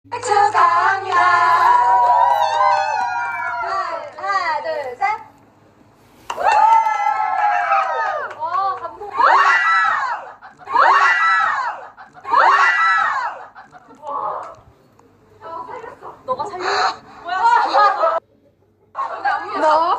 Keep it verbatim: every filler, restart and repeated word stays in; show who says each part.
Speaker 1: 축하합니다. 하나, 둘, 셋. 와, 감동. 너가 살렸어. 뭐야? 너?